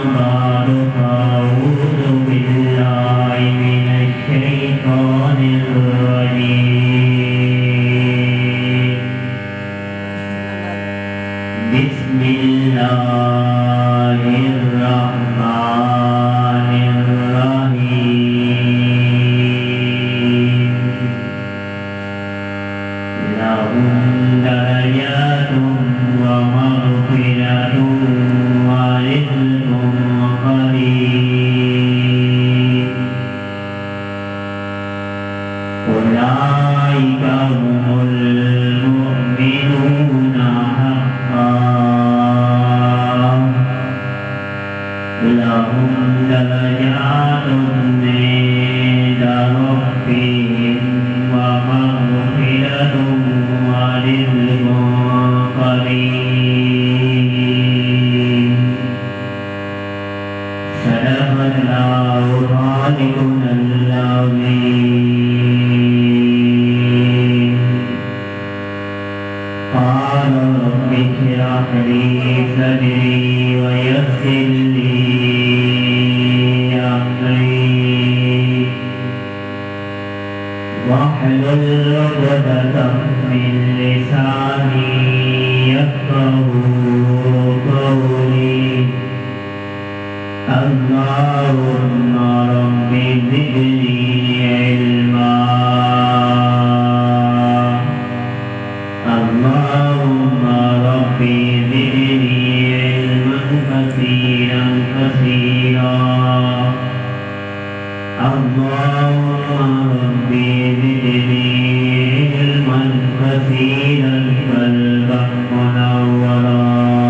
بعد فأعوذ بالله من الشيطان الرجيم بسم الله الرحمن الرحيم لهم درجات ومغفرة ورزق كريم أولئك هم المؤمنون حقا لهم درجات عند ربهم ومغفرة ورزق كريم صدق الله خالقنا العظيم قال رب اشرح لي صدري ويسر لي أمري واحلل عقدة من لساني يفقهوا قولي اللهم رب زدني علما اللهم رب زدني علما كثيرا كثيرا اللهم رب زدني علما كثيرا قلبا منورا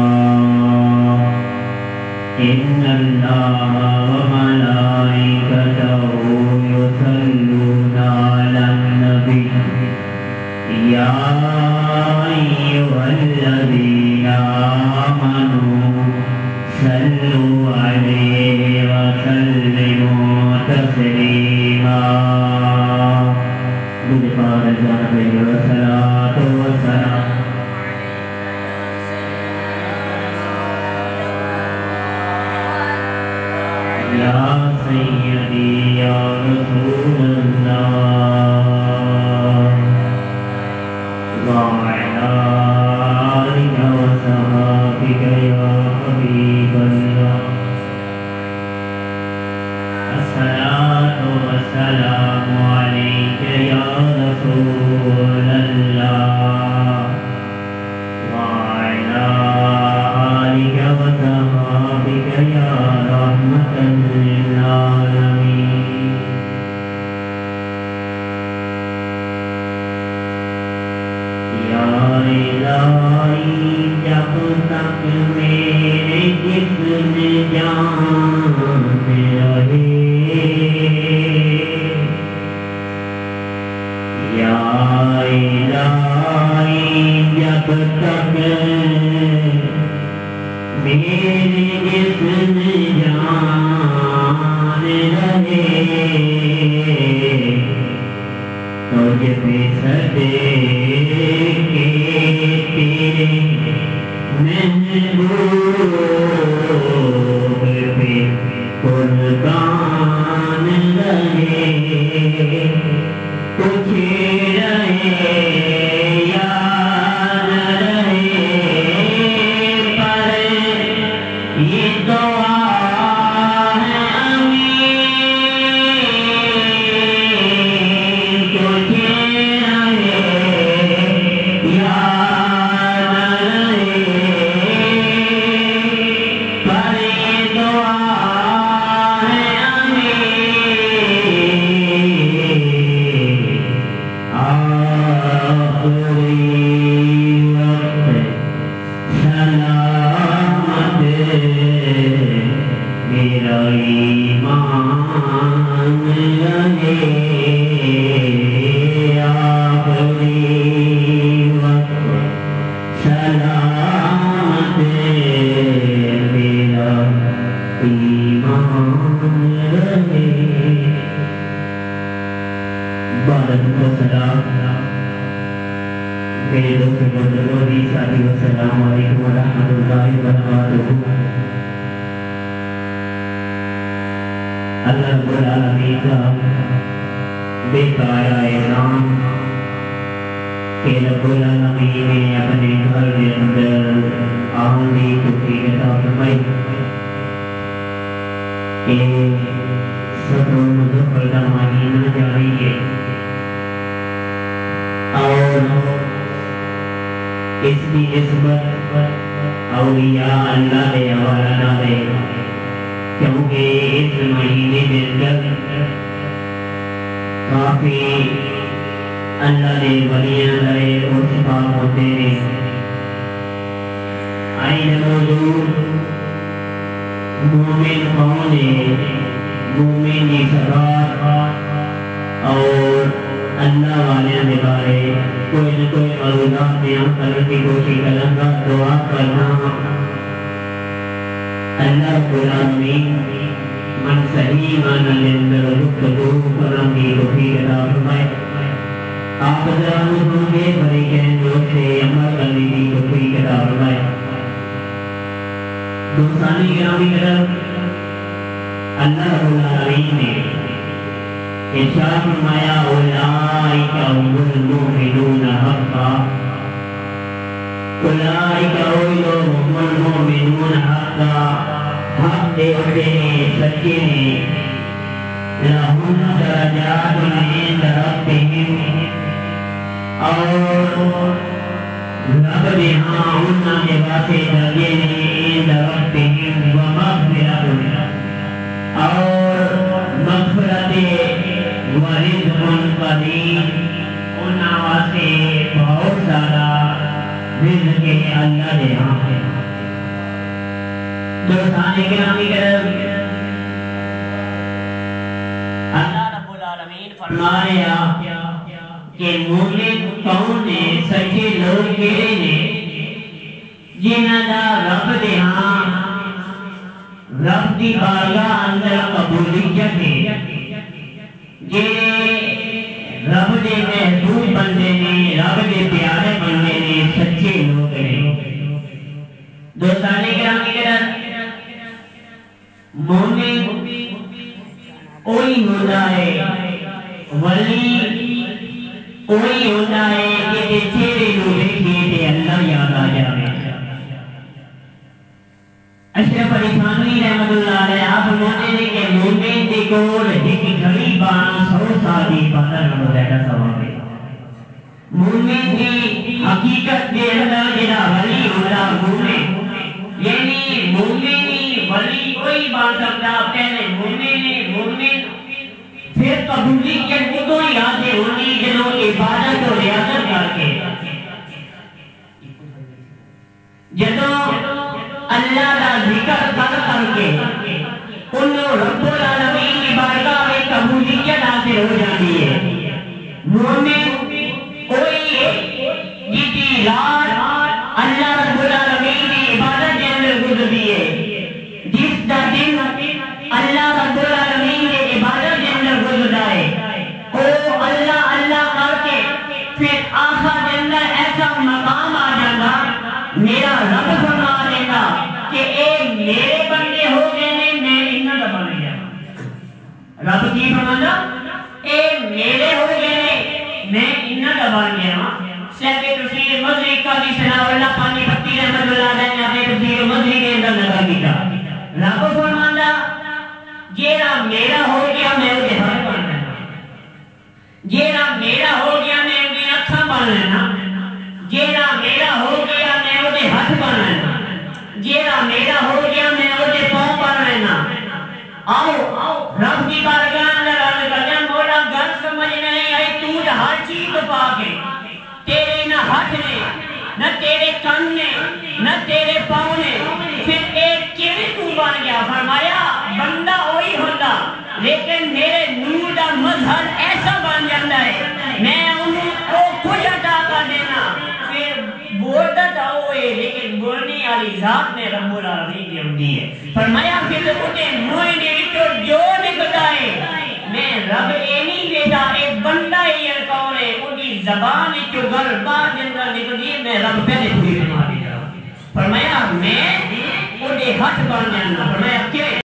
إن الله وملائكته يصلون على النبي يا أيها الذين آمنوا صلوا عليه وسلموا تسليما بفارق النبي والصلاة والسلام يا سيدي يا رسول الله وعلى آلك وصحبك يا حبيب الله الصلاة والسلام عليك يا رسول الله وعلى آلك وصحبك يا رحمة للعالمين یا الہی جب تک میرے جسم جان رہے یا الہی جب تک میرے جسم جان رہے تجھ پہ صدقے تیرے محبوب پہ قربان رہے کچھ رہے یاد رہے پر یہ دعا ہے امین کچھ رہے یاد رہے پر یہ دعا ہے امین آخری وقت سلامت میرا ایمان رہے آخری وقت سلامت میرا ایمان رہے بارد کو سلام میرے دوست بزرگوں ساتھی السلام علیکم ورحمۃ اللہ وبرکاتہ اللہ رب العالمین کا بے پایا احسان کہ رب العالمین نے اپنے گھر کے اندر آنے توفیق عطا فرمائی کہ صبر و مظفر کا مہینہ جاری ہے اور اس کی نسبت اولیاء اللہ دے حوالہ نہ دے کیونکہ اس مہینے کے اندر کافی اللہ دے ولیاں لئے اور شفاق ہوتے ہیں آئین موجود مومن کون ہے مومن کی شفاعت اور اللہ والے کے بارے کوئی نہ کوئی معلومات بیان کرنے کی کوشش کروں گا دعا کرنا اللہ رب العالمین من صحیح معنی کے اندر گفتگو کرنے کی توفیق عطا فرمائے آپ حضرات ہوں گے فریقین جو سے عمل کرنے کی توفیق عطا فرمائے دوستانی گرامی طرف اللہ رب العالمین نے ارشاد فرمایا اولئک هم المؤمنون حقا اولئک هم المؤمنون حقا حق دیکھتے ہیں سچے ہیں لہم درجات عند ربهم اور رب نے ہاں انہاں کے واسطے درجے ہیں عند ربهم ومغفرت اور مغفرت ورزق قدیم انہاں واسطے بہت سارا رزق اللہ دے ہاں ہے دوستان گرامی کرم اللہ رب العالمین فرمایا کہ مومن کون نے سچے لوگ کہے نے جنہاں دا رب دے ہاں رب دی بارگاہ اندر قبولیت ہے جنہیں رب دے محبوب بندے نے رب دے پیارے بندے نے سچے لوگ نے دوستان گرامی کرم مومن اوہی ہوتا ہے ولی اوہی ہوتا ہے کہ چہرے نو دیکھے تے اللہ یاد آ جائے اشرف علی تھانوی رحمت اللہ علیہ آپ فرماتے ہیں کہ مومن دے کول ایک گھڑی بان 100 سال دی عبادت نال زیادہ ثواب ہے مومن دی حقیقت دے اندر جڑا ولی ہوتا مومن یعنی مومن ولی کوئی بات سکتا پہلے مومن پھر قبولیت ادو ہی حاصل ہونی جنہوں عبادت و ریاضت کر کے جنہوں اللہ کا ذکر کر کے انہوں رب العالمین کی بارگاہ میں قبولیت حاصل ہو جاتی ہے مومن کوئی جیتی رات اللہ رب العالمین کی عبادت کے اندر گزرتی ہے جس دا دن اللہ رب العالمین کی عبادت کے اندر گزرتا ہے وہ اللہ اللہ کر کے پھر آخر کے اندر ایسا مقام آ جاتا میرا رب فرما دیتا کہ اے میرے بندے ہو گئے نے میں انہاں دا بن گیا رب کی فرماتا اے میرے ہو گئے نے میں انہاں دا بن گیا صاحب تفسیر مظہری قاضی ثناء اللہ پانی پتی رحمت اللہ علیہ نے اپنے تفسیر مظہری کے اندر نقل کیا رب فرماتا جیڑا میرا ہو گیا میں اسے ہاتھ بن لینا جیڑا میرا ہو گیا میں اسے اکھاں بن لینا جیڑا میرا ہو گیا میں اسے ہاتھ بن لینا جیڑا میرا ہو گیا میں اسے پاؤں بن لینا آؤ رب کی بارگاہ اندر عرض کرتے مولا گھر سمجھ نہیں آئی تو ہر چیز پا کے تیرے نہ ہاتھ نے نہ تیرے کان نے نہ تیرے پاؤں نے پھر ایک کیویں تو بن گیا فرمایا بندہ وہی ہوتا لیکن میرے نور دا مظہر ایسا بن جاتا ہے میں انہوں کو کچھ عطا کر دینا پھر بولتا تھا ہوئے لیکن بولنے والی ذات میں رب العالمین کی ہوتی ہے فرمایا پھر انہیں موئے نے وچوں جو نکلتا ہے میں رب اینی بیٹا ایک بندہ ہی کون ہے ان کی زبان جو گھر بات اندر نکلی ہے میں رب پہلے پوری فرما دیا فرمایا میں انہیں ہاتھ بن جانا فرمایا کہ